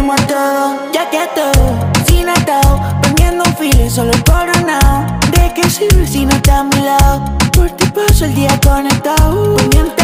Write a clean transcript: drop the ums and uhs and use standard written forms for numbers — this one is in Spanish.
como a todo, ya que todo, sin atado, prendiendo un file, solo el coronado. ¿De qué sirve si no está a mi lado? Por ti paso el día conectado, pendiente